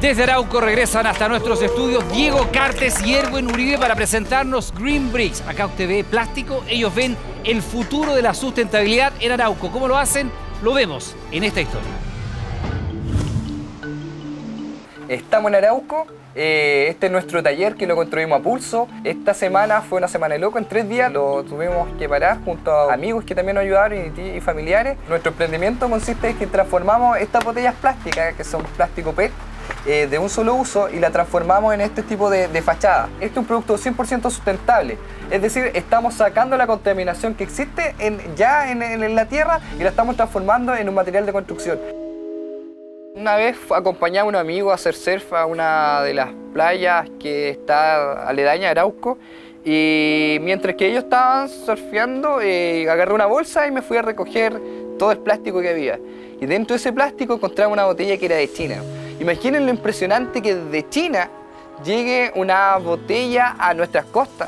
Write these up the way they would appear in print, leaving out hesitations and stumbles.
Desde Arauco regresan hasta nuestros estudios Diego Cartes y Erwin Uribe para presentarnos Green Bricks. Acá usted ve plástico, ellos ven el futuro de la sustentabilidad en Arauco. ¿Cómo lo hacen? Lo vemos en esta historia. Estamos en Arauco, este es nuestro taller que lo construimos a pulso. Esta semana fue una semana de loco, en 3 días lo tuvimos que parar junto a amigos que también nos ayudaron y familiares. Nuestro emprendimiento consiste en que transformamos estas botellas plásticas, que son plástico PET, de un solo uso, y la transformamos en este tipo de fachada. Este es un producto 100% sustentable, es decir, estamos sacando la contaminación que existe ya en la tierra y la estamos transformando en un material de construcción. Una vez acompañaba a un amigo a hacer surf a una de las playas que está aledaña a Arauco, y mientras que ellos estaban surfeando, agarré una bolsa y me fui a recoger todo el plástico que había. Y dentro de ese plástico encontraba una botella que era de China. Imaginen lo impresionante que desde China llegue una botella a nuestras costas.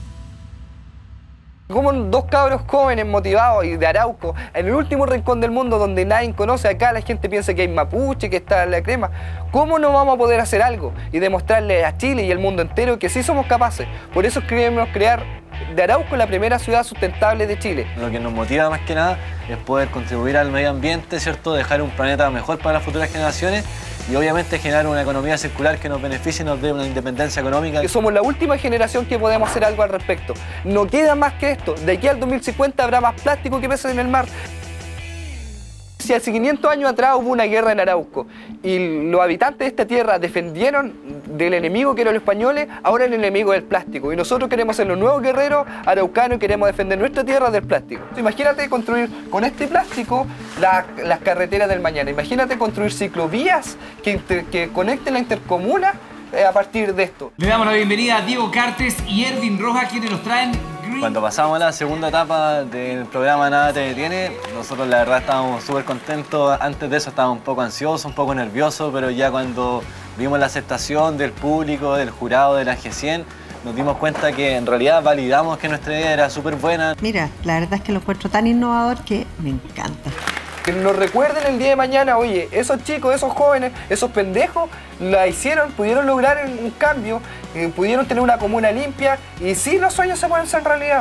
Como 2 cabros jóvenes motivados y de Arauco, en el último rincón del mundo donde nadie conoce, acá la gente piensa que hay mapuche, que está la crema. ¿Cómo no vamos a poder hacer algo y demostrarle a Chile y al mundo entero que sí somos capaces? Por eso queremos crear de Arauco la primera ciudad sustentable de Chile. Lo que nos motiva más que nada es poder contribuir al medio ambiente, ¿cierto? Dejar un planeta mejor para las futuras generaciones y obviamente generar una economía circular que nos beneficie y nos dé una independencia económica. Que somos la última generación que podemos hacer algo al respecto. No queda más que esto. De aquí al 2050 habrá más plástico que peces en el mar. Si hace 500 años atrás hubo una guerra en Arauco y los habitantes de esta tierra defendieron del enemigo que eran los españoles, ahora el enemigo es el plástico. Y nosotros queremos ser los nuevos guerreros araucanos y queremos defender nuestra tierra del plástico. Imagínate construir con este plástico las carreteras del mañana. Imagínate construir ciclovías que conecten la intercomuna a partir de esto. Le damos la bienvenida a Diego Cartes y Erwin Rojas, quienes nos traen Green. Cuando pasamos a la segunda etapa del programa Nada Te Detiene, nosotros la verdad estábamos súper contentos. Antes de eso estábamos un poco ansiosos, un poco nerviosos, pero ya cuando vimos la aceptación del público, del jurado, de la G100, nos dimos cuenta que en realidad validamos que nuestra idea era súper buena. Mira, la verdad es que lo encuentro tan innovador que me encanta. Que nos recuerden el día de mañana, oye, esos chicos, esos jóvenes, esos pendejos, la hicieron, pudieron lograr un cambio, pudieron tener una comuna limpia, y sí, los sueños se pueden hacer realidad.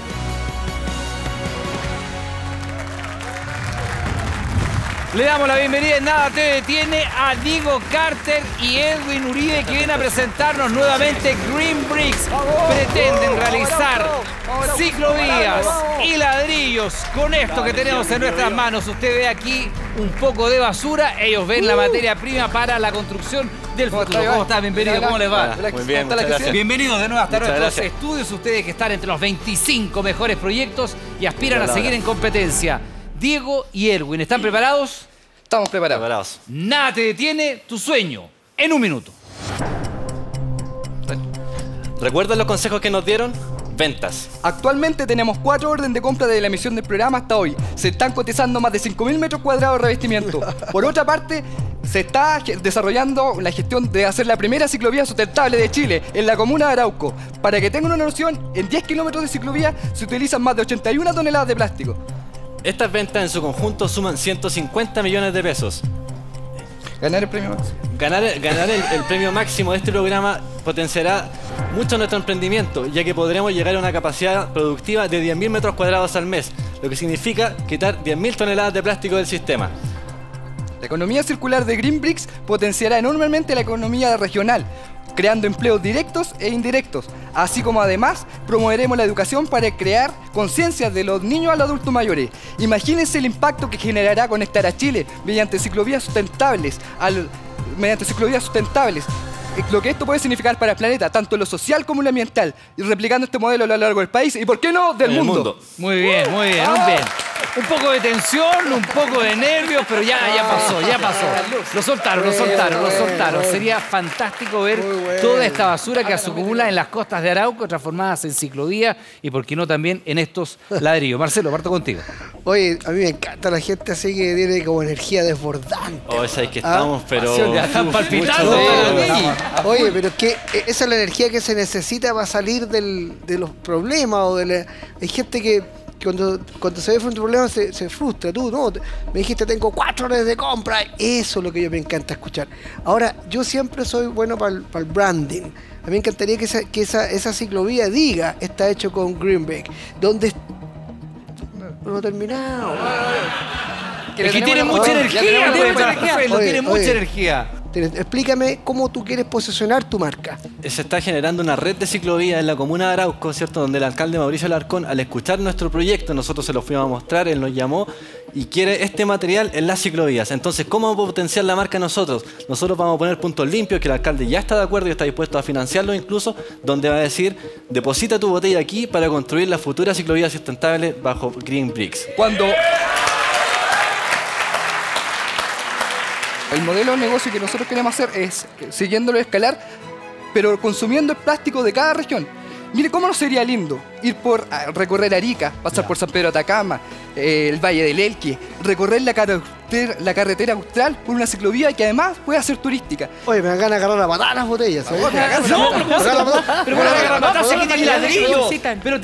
Le damos la bienvenida en Nada Te Detiene a Diego Carter y Erwin Uribe, que vienen a presentarnos nuevamente Green Bricks. Pretenden realizar ciclovías y ladrillos con esto que tenemos en nuestras manos. Usted ve aquí un poco de basura, ellos ven la materia prima para la construcción del futuro. ¿Cómo está? Bienvenido, ¿cómo les va? Muy bien, muchas gracias. Bienvenidos de nuevo hasta Muchas nuestros gracias. estudios. Ustedes que están entre los 25 mejores proyectos y aspiran a seguir en competencia. Diego y Erwin, ¿están preparados? Estamos preparados. Nada te detiene tu sueño. En 1 minuto. ¿Recuerdan los consejos que nos dieron? Ventas. Actualmente tenemos 4 órdenes de compra de la emisión del programa hasta hoy. Se están cotizando más de 5.000 metros cuadrados de revestimiento. Por otra parte, se está desarrollando la gestión de hacer la primera ciclovía sustentable de Chile en la comuna de Arauco. Para que tengan una noción, en 10 kilómetros de ciclovía se utilizan más de 81 toneladas de plástico. Estas ventas en su conjunto suman 150 millones de pesos. Ganar el premio máximo. Ganar el premio máximo de este programa potenciará mucho nuestro emprendimiento, ya que podremos llegar a una capacidad productiva de 10.000 metros cuadrados al mes, lo que significa quitar 10.000 toneladas de plástico del sistema. La economía circular de Green Bricks potenciará enormemente la economía regional, creando empleos directos e indirectos, así como además promoveremos la educación para crear conciencia de los niños a los adultos mayores. Imagínense el impacto que generará conectar a Chile mediante ciclovías sustentables, lo que esto puede significar para el planeta, tanto en lo social como en lo ambiental, y replicando este modelo a lo largo del país y, ¿por qué no?, del mundo. Muy bien, muy bien, muy bien. Un poco de tensión, un poco de nervios, pero ya pasó. Lo soltaron. Sería fantástico ver toda esta basura que se acumula en las costas de Arauco, transformadas en ciclovía y, por qué no, también en estos ladrillos. Marcelo, parto contigo. Oye, a mí me encanta la gente así que tiene como energía desbordante. Oh, es ahí que estamos, pero... Ya están palpitando. Oye, pero es que esa es la energía que se necesita para salir de los problemas. Hay gente que cuando se ve frente a un problema se frustra. Tú, no, me dijiste tengo 4 horas de compra. Eso es lo que yo me encanta escuchar. Ahora, yo siempre soy bueno para el branding. A mí me encantaría que esa ciclovía diga, está hecho con Green Bricks. ¿Dónde? No he terminado. Es que tiene mucha energía, tiene mucha energía. Explícame cómo tú quieres posicionar tu marca. Se está generando una red de ciclovías en la comuna de Arauco, ¿cierto? Donde el alcalde Mauricio Alarcón, al escuchar nuestro proyecto, nosotros se lo fuimos a mostrar, él nos llamó y quiere este material en las ciclovías. Entonces, ¿cómo vamos a potenciar la marca nosotros? Nosotros vamos a poner puntos limpios, que el alcalde ya está de acuerdo y está dispuesto a financiarlo incluso, donde va a decir, deposita tu botella aquí para construir la futura ciclovía sustentable bajo Green Bricks. Cuando el modelo de negocio que nosotros queremos hacer es siguiéndolo escalar, pero consumiendo el plástico de cada región. Mire cómo no sería lindo ir recorrer Arica, pasar por San Pedro de Atacama, el Valle del Elqui, recorrer la carretera austral por una ciclovía que además puede ser turística. Oye, me dan ganas de agarrar a patar las botellas. ¿Sabes? Pero bueno, la matarse que tenés ladrillo. Pero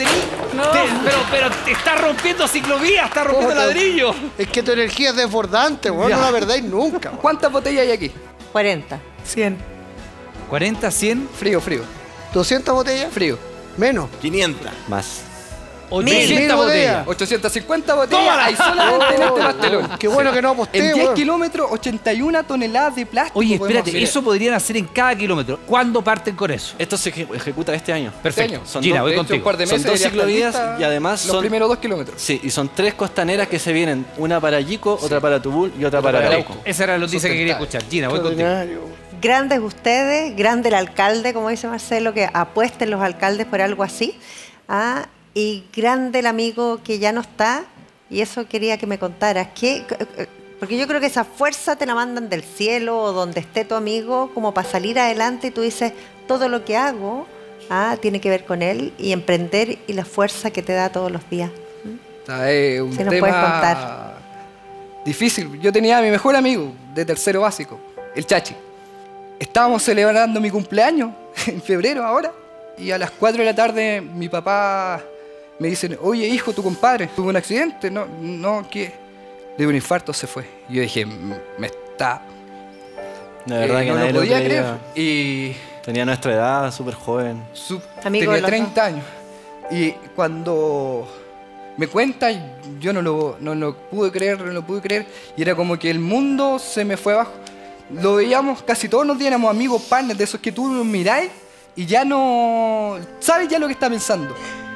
te estás rompiendo ciclovía, estás rompiendo ladrillo. Es que tu energía es desbordante, weón, no la verdáis nunca. Weón. ¿Cuántas botellas hay aquí? 40. 100. 40, 100. Frío. 200 botellas. Frío. Menos. 500. Más. 800 botellas. 850 botellas hay solamente en este pastelón. Qué bueno que no aposté, En 10 weón. kilómetros, 81 toneladas de plástico. Oye, podemos espérate, hacer. eso podrían hacer en cada kilómetro. ¿Cuándo parten con eso? Esto se ejecuta este año. Perfecto. año. Son Gina, dos- voy De hecho, contigo. un par de Son meses dos debería estar ciclovías lista y además los son... primeros 2 kilómetros. Sí, y son 3 costaneras que se vienen, una para Yico, otra para Tubul y otra para Arauco. Esa era la noticia que quería escuchar. Gina, voy contigo. Extraordinario. Grandes ustedes, grande el alcalde, como dice Marcelo, que apuesten los alcaldes por algo así. ¿Ah? Y grande el amigo que ya no está. Y eso quería que me contaras. Porque yo creo que esa fuerza te la mandan del cielo o donde esté tu amigo, como para salir adelante. Y tú dices, todo lo que hago tiene que ver con él y emprender y la fuerza que te da todos los días. Es un ¿Se nos tema puedes contar? difícil. Yo tenía a mi mejor amigo de tercero básico, el Chachi. Estábamos celebrando mi cumpleaños en febrero ahora y a las 4 de la tarde mi papá me dice, oye hijo, tu compadre tuvo un accidente, no, ¿qué? De un infarto se fue. Y yo dije, me está... De verdad que no nadie lo podía creía. creer. Y Tenía nuestra edad, súper joven. Amigo de tenía los 30 años. Y cuando me cuenta, yo no lo pude creer. Y era como que el mundo se me fue abajo. Lo veíamos casi todos los días, éramos amigos, partners, de esos que tú los miráis y ya no... sabes ya lo que está pensando.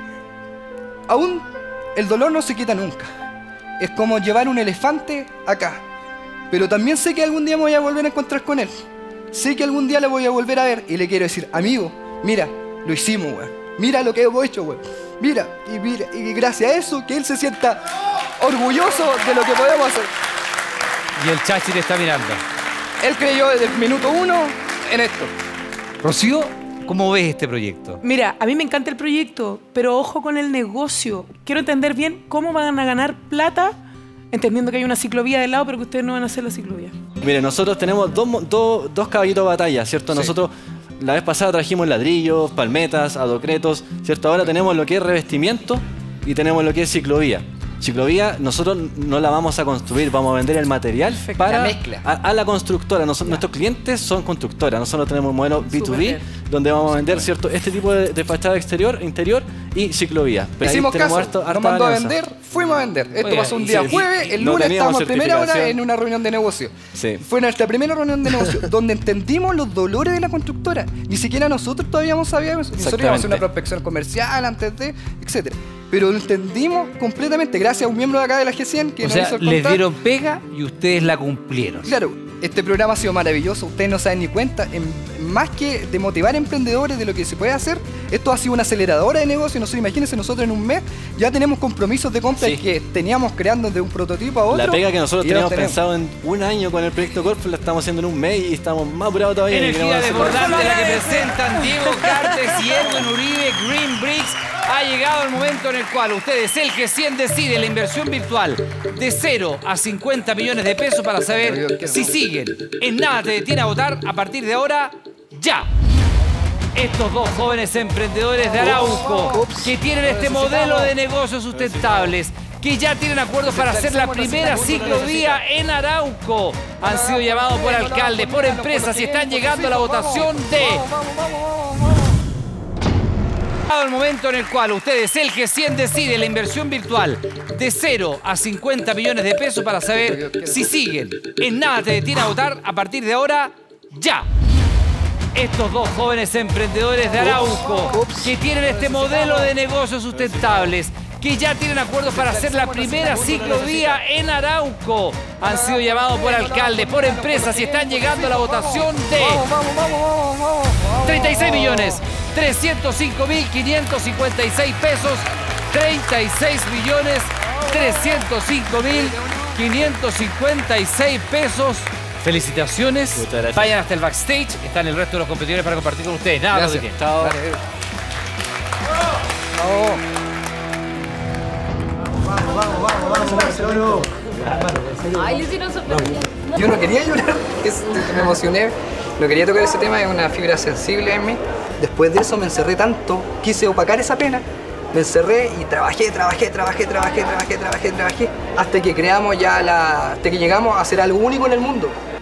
Aún el dolor no se quita nunca. Es como llevar un elefante acá. Pero también sé que algún día me voy a volver a encontrar con él. Sé que algún día lo voy a volver a ver y le quiero decir, amigo, mira, lo hicimos, weón. Mira lo que hemos hecho, weón. Mira, y gracias a eso, que él se sienta orgulloso de lo que podemos hacer. Y el Chachi te está mirando. Él creyó desde el minuto 1 en esto. Rocío, ¿cómo ves este proyecto? Mira, a mí me encanta el proyecto, pero ojo con el negocio. Quiero entender bien cómo van a ganar plata, entendiendo que hay una ciclovía de lado, pero que ustedes no van a hacer la ciclovía. Mire, nosotros tenemos dos caballitos de batalla, ¿cierto? Sí. Nosotros la vez pasada trajimos ladrillos, palmetas, adocretos, ¿cierto? Ahora tenemos lo que es revestimiento y tenemos lo que es ciclovía. Ciclovía, nosotros no la vamos a construir, vamos a vender el material para La mezcla. a la constructora. Nuestros clientes son constructoras, nosotros tenemos un modelo B2B bien. donde vamos a vender, ¿cierto? Este tipo de fachada exterior, interior y ciclovía. Pero ahí Hicimos tenemos caso, harta nos mandó a alianza. vender, fuimos a vender. Esto Oiga, pasó un y día sí, jueves, el no lunes teníamos estábamos a primera hora certificación. en una reunión de negocio. Sí. Fue nuestra primera reunión de negocio donde entendimos los dolores de la constructora. Ni siquiera nosotros todavía sabíamos. Nosotros íbamos a hacer una prospección comercial antes de, etcétera. Pero lo entendimos completamente gracias a un miembro de acá de la G100 que O nos sea, hizo el les contrato. dieron pega y ustedes la cumplieron. Claro, este programa ha sido maravilloso, ustedes no saben ni cuenta, más que de motivar emprendedores de lo que se puede hacer, esto ha sido una aceleradora de negocio. Nosotros, imagínense, nosotros en un mes ya tenemos compromisos de compra Sí. que teníamos creando de un prototipo a otro. La pega que nosotros y ya teníamos los pensado en un año con el proyecto Corfo la estamos haciendo en un mes y estamos más apurados todavía. y Energía queremos hacerlo. desbordante la que presentan Diego Cartes y Edwin Uribe, Green Bricks. Ha llegado el momento en el cual ustedes, el G100, decide la inversión virtual de 0 a 50 millones de pesos para saber si siguen. En nada te detiene a votar a partir de ahora, ya. Estos dos jóvenes emprendedores de Arauco que tienen este modelo de negocios sustentables, que ya tienen acuerdos para hacer la primera ciclovía en Arauco, han sido llamados por alcaldes, por empresas y están llegando a la votación de... El momento en el cual ustedes, el G100 decide la inversión virtual de 0 a 50 millones de pesos para saber si siguen. En Nada Te Detiene a votar a partir de ahora, ya. Estos dos jóvenes emprendedores de Arauco que tienen este modelo de negocios sustentables, que ya tienen acuerdos para hacer la primera ciclovía en Arauco, han sido llamados por alcaldes, por empresas y están llegando a la votación de 36.305.556 pesos. 36.305.556 pesos. Felicitaciones. Muchas gracias. Vayan hasta el backstage. Están el resto de los competidores para compartir con ustedes. Nada, Gracias. no Chao. Ay, le hicieron sorprender. Yo no quería llorar, me emocioné. No quería tocar ese tema, es una fibra sensible en mí. Después de eso me encerré tanto, quise opacar esa pena. Me encerré y trabajé, hasta que creamos ya hasta que llegamos a hacer algo único en el mundo.